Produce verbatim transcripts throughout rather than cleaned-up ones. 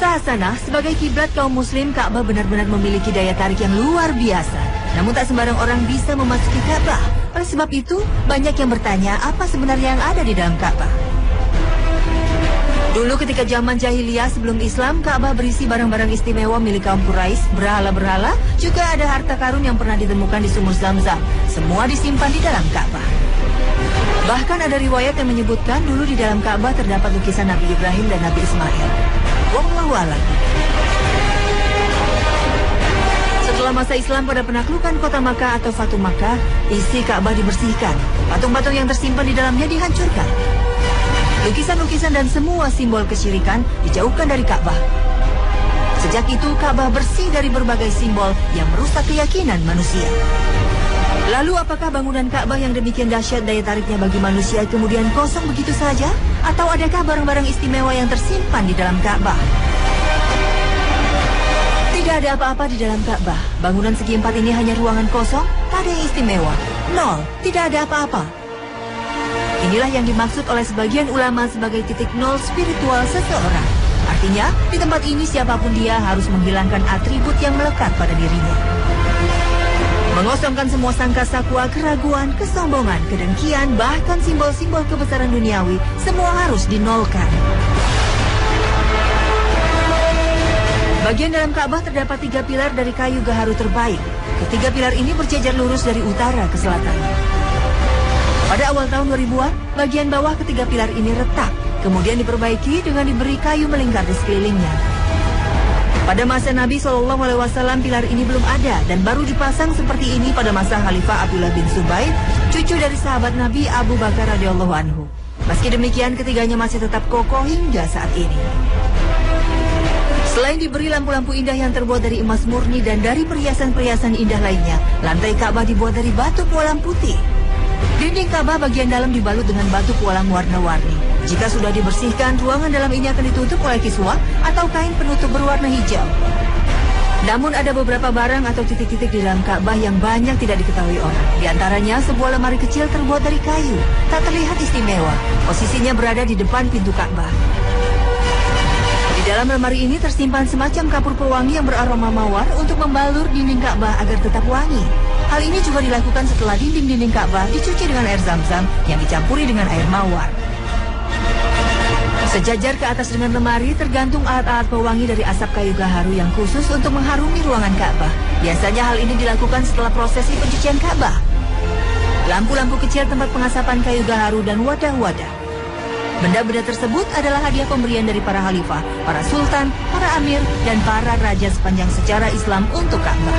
Hasanah, sebagai kiblat kaum muslim, Ka'bah benar-benar memiliki daya tarik yang luar biasa. Namun tak sembarang orang bisa memasuki Ka'bah. Oleh sebab itu, banyak yang bertanya apa sebenarnya yang ada di dalam Ka'bah. Dulu ketika zaman jahiliyah sebelum Islam, Ka'bah berisi barang-barang istimewa milik kaum Quraisy, berhala-berhala, juga ada harta karun yang pernah ditemukan di sumur Zam-Zam. Semua disimpan di dalam Ka'bah. Bahkan ada riwayat yang menyebutkan dulu di dalam Ka'bah terdapat lukisan Nabi Ibrahim dan Nabi Ismail. Wallahu a'lam. Setelah masa Islam pada penaklukan kota Makkah atau Fatu Makkah, isi Ka'bah dibersihkan. Patung-patung yang tersimpan di dalamnya dihancurkan. Lukisan-lukisan dan semua simbol kesyirikan dijauhkan dari Ka'bah. Sejak itu Ka'bah bersih dari berbagai simbol yang merusak keyakinan manusia. Lalu apakah bangunan Ka'bah yang demikian dahsyat daya tariknya bagi manusia kemudian kosong begitu saja? Atau adakah barang-barang istimewa yang tersimpan di dalam Ka'bah? Tidak ada apa-apa di dalam Ka'bah. Bangunan segi empat ini hanya ruangan kosong, tak ada yang istimewa. Nol, tidak ada apa-apa. Inilah yang dimaksud oleh sebagian ulama sebagai titik nol spiritual seseorang. Artinya, di tempat ini siapapun dia harus menghilangkan atribut yang melekat pada dirinya. Mengosongkan semua sangka sakwa, keraguan, kesombongan, kedengkian, bahkan simbol-simbol kebesaran duniawi, semua harus dinolkan. Bagian dalam Ka'bah terdapat tiga pilar dari kayu gaharu terbaik. Ketiga pilar ini berjajar lurus dari utara ke selatan. Pada awal tahun dua ribuan, bagian bawah ketiga pilar ini retak, kemudian diperbaiki dengan diberi kayu melingkar di sekelilingnya. Pada masa Nabi shallallahu alaihi wasallam, pilar ini belum ada dan baru dipasang seperti ini pada masa Khalifah Abdullah bin Zubair, cucu dari sahabat Nabi Abu Bakar radhiyallahu anhu. Meski demikian, ketiganya masih tetap kokoh hingga saat ini. Selain diberi lampu-lampu indah yang terbuat dari emas murni dan dari perhiasan-perhiasan indah lainnya, lantai Ka'bah dibuat dari batu pualam putih. Dinding Ka'bah bagian dalam dibalut dengan batu pualam warna-warni. Jika sudah dibersihkan, ruangan dalam ini akan ditutup oleh kiswah atau kain penutup berwarna hijau. Namun ada beberapa barang atau titik-titik di dalam Ka'bah yang banyak tidak diketahui orang. Di antaranya sebuah lemari kecil terbuat dari kayu, tak terlihat istimewa. Posisinya berada di depan pintu Ka'bah. Di dalam lemari ini tersimpan semacam kapur pewangi yang beraroma mawar untuk membalur dinding Ka'bah agar tetap wangi. Hal ini juga dilakukan setelah dinding-dinding Ka'bah dicuci dengan air Zam-Zam yang dicampuri dengan air mawar. Sejajar ke atas dengan lemari tergantung alat-alat pewangi dari asap kayu gaharu yang khusus untuk mengharumi ruangan Ka'bah. Biasanya hal ini dilakukan setelah prosesi pencucian Ka'bah. Lampu-lampu kecil tempat pengasapan kayu gaharu dan wadah-wadah. Benda-benda tersebut adalah hadiah pemberian dari para khalifah, para sultan, para amir, dan para raja sepanjang sejarah Islam untuk Ka'bah.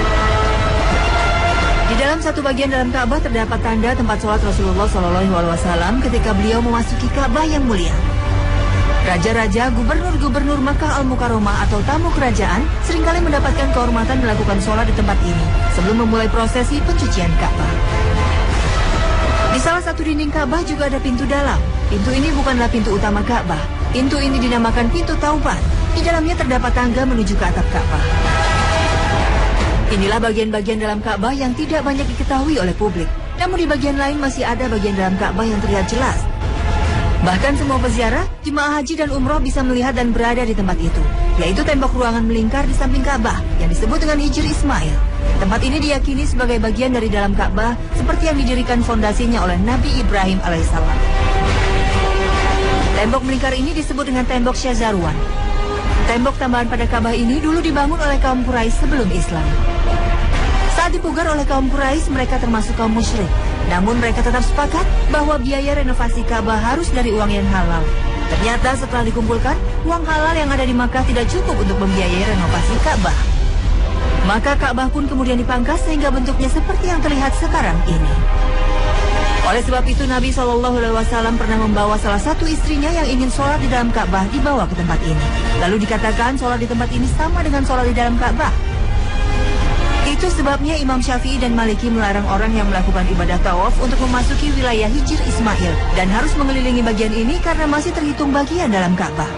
Di dalam satu bagian dalam Ka'bah terdapat tanda tempat sholat Rasulullah shallallahu alaihi wasallam ketika beliau memasuki Ka'bah yang mulia. Raja-raja, gubernur-gubernur Makkah Al-Mukarramah atau tamu kerajaan seringkali mendapatkan kehormatan melakukan sholat di tempat ini sebelum memulai prosesi pencucian Ka'bah. Di salah satu dinding Ka'bah juga ada pintu dalam. Pintu ini bukanlah pintu utama Ka'bah. Pintu ini dinamakan pintu Taubat. Di dalamnya terdapat tangga menuju ke atap Ka'bah. Inilah bagian-bagian dalam Ka'bah yang tidak banyak diketahui oleh publik. Namun di bagian lain masih ada bagian dalam Ka'bah yang terlihat jelas. Bahkan semua peziarah, jemaah haji dan umroh bisa melihat dan berada di tempat itu, yaitu tembok ruangan melingkar di samping Ka'bah yang disebut dengan Hijr Ismail. Tempat ini diyakini sebagai bagian dari dalam Ka'bah seperti yang didirikan fondasinya oleh Nabi Ibrahim alaihissalam. Tembok melingkar ini disebut dengan tembok Syazarwan. Tembok tambahan pada Ka'bah ini dulu dibangun oleh kaum Quraisy sebelum Islam. Saat dipugar oleh kaum Quraisy, mereka termasuk kaum musyrik. Namun mereka tetap sepakat bahwa biaya renovasi Ka'bah harus dari uang yang halal. Ternyata setelah dikumpulkan, uang halal yang ada di Makkah tidak cukup untuk membiayai renovasi Ka'bah. Maka Ka'bah pun kemudian dipangkas sehingga bentuknya seperti yang terlihat sekarang ini. Oleh sebab itu Nabi shallallahu alaihi wasallam pernah membawa salah satu istrinya yang ingin sholat di dalam Ka'bah dibawa ke tempat ini. Lalu dikatakan sholat di tempat ini sama dengan sholat di dalam Ka'bah. Itu sebabnya Imam Syafi'i dan Maliki melarang orang yang melakukan ibadah tawaf untuk memasuki wilayah Hijr Ismail dan harus mengelilingi bagian ini karena masih terhitung bagian dalam Ka'bah.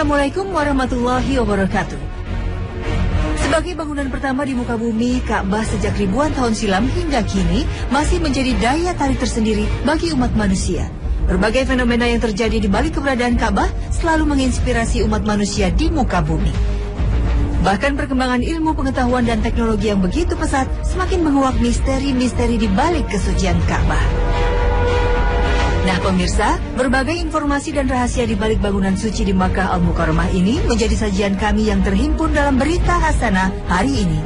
Assalamualaikum warahmatullahi wabarakatuh. Sebagai bangunan pertama di muka bumi, Ka'bah sejak ribuan tahun silam hingga kini masih menjadi daya tarik tersendiri bagi umat manusia. Berbagai fenomena yang terjadi di balik keberadaan Ka'bah selalu menginspirasi umat manusia di muka bumi. Bahkan perkembangan ilmu pengetahuan dan teknologi yang begitu pesat semakin menguak misteri-misteri di balik kesucian Ka'bah. Nah pemirsa, berbagai informasi dan rahasia di balik bangunan suci di Makkah Al-Mukarramah ini menjadi sajian kami yang terhimpun dalam Berita Hasanah hari ini.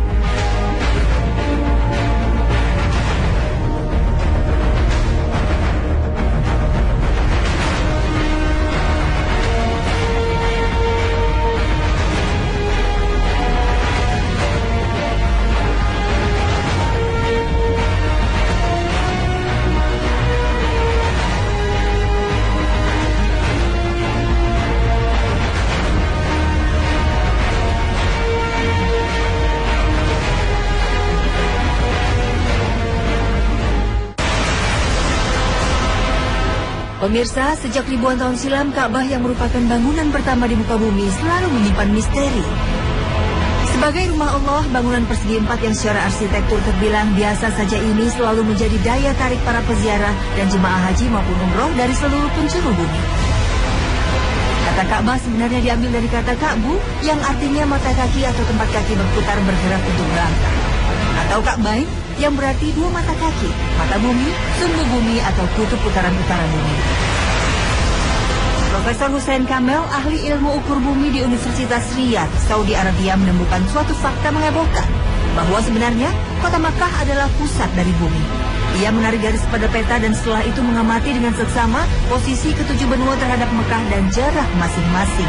Pemirsa, sejak ribuan tahun silam, Ka'bah yang merupakan bangunan pertama di muka bumi selalu menyimpan misteri. Sebagai rumah Allah, bangunan persegi empat yang secara arsitektur terbilang biasa saja ini selalu menjadi daya tarik para peziarah dan jemaah haji maupun umroh dari seluruh penjuru bumi. Kata Ka'bah sebenarnya diambil dari kata Ka'bu yang artinya mata kaki atau tempat kaki berputar bergerak untuk melangkah. Atau Ka'bain yang berarti dua mata kaki, mata bumi, sumbu bumi atau kutub putaran utara bumi. Profesor Hussein Kamel, ahli ilmu ukur bumi di Universitas Riyadh, Saudi Arabia menemukan suatu fakta menghebohkan bahwa sebenarnya kota Makkah adalah pusat dari bumi. Ia menarik garis pada peta dan setelah itu mengamati dengan seksama posisi ketujuh benua terhadap Makkah dan jarak masing-masing.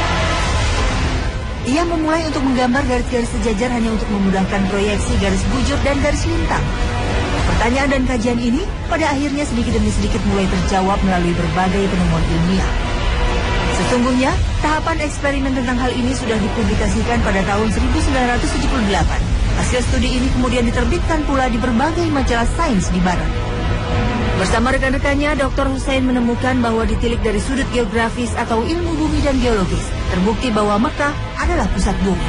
Ia memulai untuk menggambar garis-garis sejajar hanya untuk memudahkan proyeksi garis bujur dan garis lintang. Pertanyaan dan kajian ini pada akhirnya sedikit demi sedikit mulai terjawab melalui berbagai penemuan ilmiah. Sesungguhnya, tahapan eksperimen tentang hal ini sudah dipublikasikan pada tahun seribu sembilan ratus tujuh puluh delapan. Hasil studi ini kemudian diterbitkan pula di berbagai majalah sains di barat. Bersama rekan-rekannya, doktor Hussein menemukan bahwa ditilik dari sudut geografis atau ilmu bumi dan geologis, terbukti bahwa Makkah adalah pusat bumi.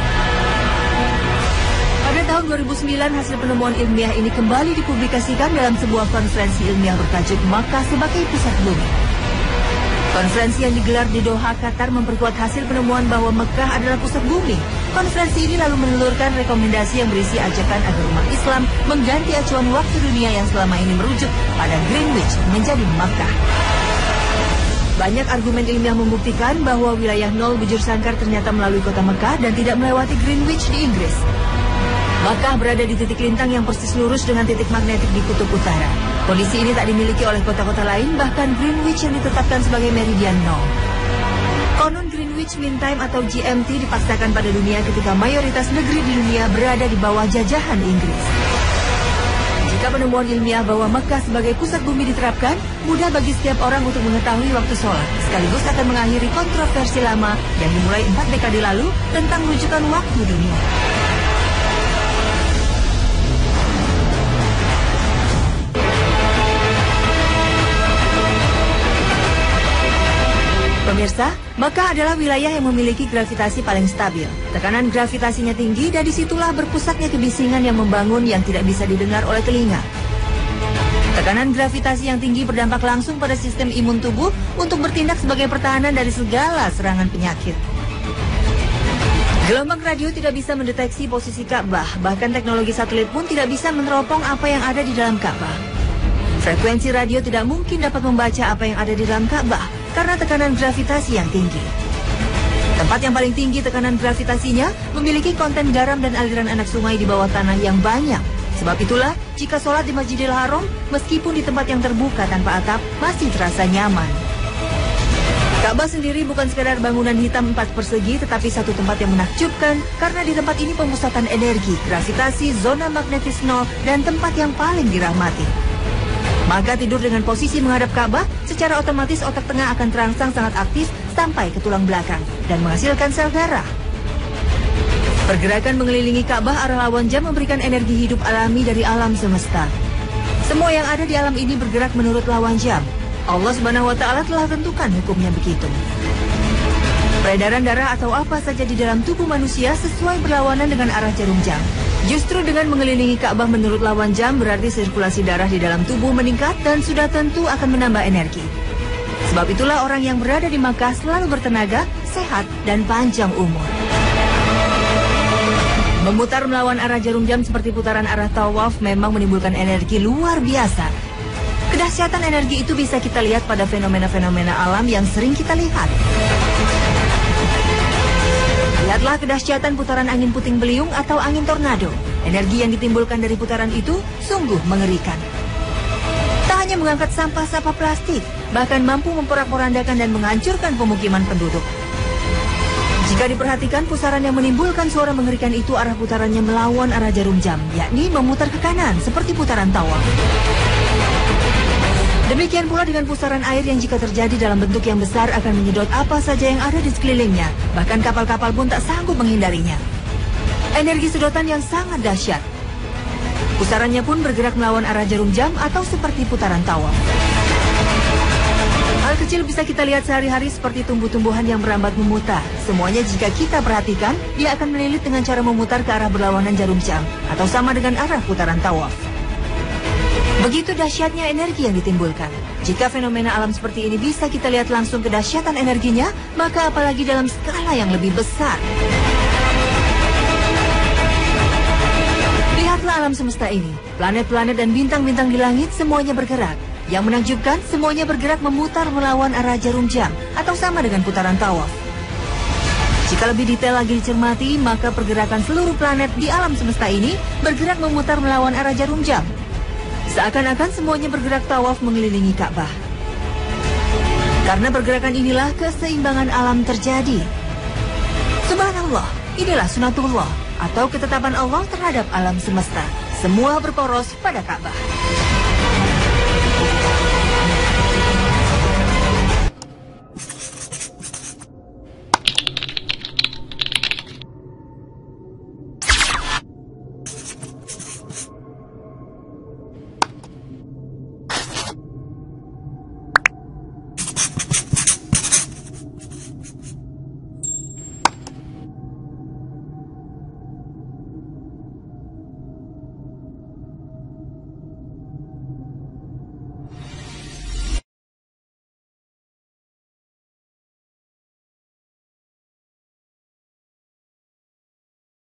Pada tahun dua ribu sembilan, hasil penemuan ilmiah ini kembali dipublikasikan dalam sebuah konferensi ilmiah bertajuk Makkah sebagai Pusat Bumi. Konferensi yang digelar di Doha, Qatar memperkuat hasil penemuan bahwa Makkah adalah pusat bumi. Konferensi ini lalu menelurkan rekomendasi yang berisi ajakan agar umat Islam mengganti acuan waktu dunia yang selama ini merujuk pada Greenwich menjadi Makkah. Banyak argumen ilmiah membuktikan bahwa wilayah nol bujur sangkar ternyata melalui kota Makkah dan tidak melewati Greenwich di Inggris. Makkah berada di titik lintang yang persis lurus dengan titik magnetik di kutub utara. Kondisi ini tak dimiliki oleh kota-kota lain, bahkan Greenwich yang ditetapkan sebagai meridian nol. Konon Greenwich Mean Time atau G M T dipaksakan pada dunia ketika mayoritas negeri di dunia berada di bawah jajahan Inggris. Jika penemuan ilmiah bahwa Makkah sebagai pusat bumi diterapkan, mudah bagi setiap orang untuk mengetahui waktu sholat, sekaligus akan mengakhiri kontroversi lama yang dimulai empat dekade lalu tentang rujukan waktu dunia. Pemirsa, Makkah adalah wilayah yang memiliki gravitasi paling stabil. Tekanan gravitasinya tinggi dan disitulah berpusatnya kebisingan yang membangun yang tidak bisa didengar oleh telinga. Tekanan gravitasi yang tinggi berdampak langsung pada sistem imun tubuh untuk bertindak sebagai pertahanan dari segala serangan penyakit. Gelombang radio tidak bisa mendeteksi posisi Ka'bah, bahkan teknologi satelit pun tidak bisa meneropong apa yang ada di dalam Ka'bah. Frekuensi radio tidak mungkin dapat membaca apa yang ada di dalam Ka'bah karena tekanan gravitasi yang tinggi. Tempat yang paling tinggi tekanan gravitasinya memiliki konten garam dan aliran anak sungai di bawah tanah yang banyak. Sebab itulah, jika sholat di Masjidil Haram, meskipun di tempat yang terbuka tanpa atap, masih terasa nyaman. Ka'bah sendiri bukan sekadar bangunan hitam empat persegi, tetapi satu tempat yang menakjubkan karena di tempat ini pemusatan energi, gravitasi, zona magnetis nol, dan tempat yang paling dirahmati. Maka tidur dengan posisi menghadap Ka'bah, secara otomatis otak tengah akan terangsang sangat aktif sampai ke tulang belakang dan menghasilkan sel darah. Pergerakan mengelilingi Ka'bah arah lawan jam memberikan energi hidup alami dari alam semesta. Semua yang ada di alam ini bergerak menurut lawan jam. Allah Subhanahu wa Ta'ala telah tentukan hukumnya begitu. Peredaran darah atau apa saja di dalam tubuh manusia sesuai berlawanan dengan arah jarum jam. Justru dengan mengelilingi Ka'bah menurut lawan jam berarti sirkulasi darah di dalam tubuh meningkat dan sudah tentu akan menambah energi. Sebab itulah orang yang berada di Makkah selalu bertenaga, sehat, dan panjang umur. Memutar melawan arah jarum jam seperti putaran arah tawaf memang menimbulkan energi luar biasa. Kedahsyatan energi itu bisa kita lihat pada fenomena-fenomena alam yang sering kita lihat. Lihatlah kedahsyatan putaran angin puting beliung atau angin tornado. Energi yang ditimbulkan dari putaran itu sungguh mengerikan. Tak hanya mengangkat sampah-sampah plastik, bahkan mampu memporak-porandakan dan menghancurkan pemukiman penduduk. Jika diperhatikan, pusaran yang menimbulkan suara mengerikan itu arah putarannya melawan arah jarum jam, yakni memutar ke kanan seperti putaran tawaf. Demikian pula dengan pusaran air yang jika terjadi dalam bentuk yang besar akan menyedot apa saja yang ada di sekelilingnya. Bahkan kapal-kapal pun tak sanggup menghindarinya. Energi sedotan yang sangat dahsyat. Pusarannya pun bergerak melawan arah jarum jam atau seperti putaran tawaf. Hal kecil bisa kita lihat sehari-hari seperti tumbuh-tumbuhan yang merambat memutar. Semuanya jika kita perhatikan, dia akan melilit dengan cara memutar ke arah berlawanan jarum jam atau sama dengan arah putaran tawaf. Begitu dahsyatnya energi yang ditimbulkan. Jika fenomena alam seperti ini bisa kita lihat langsung kedahsyatan energinya, maka apalagi dalam skala yang lebih besar. Lihatlah alam semesta ini. Planet-planet dan bintang-bintang di langit semuanya bergerak. Yang menakjubkan, semuanya bergerak memutar melawan arah jarum jam atau sama dengan putaran tawaf. Jika lebih detail lagi dicermati, maka pergerakan seluruh planet di alam semesta ini bergerak memutar melawan arah jarum jam. Seakan-akan semuanya bergerak tawaf mengelilingi Ka'bah. Karena pergerakan inilah keseimbangan alam terjadi. Subhanallah, inilah sunatullah atau ketetapan Allah terhadap alam semesta. Semua berporos pada Ka'bah.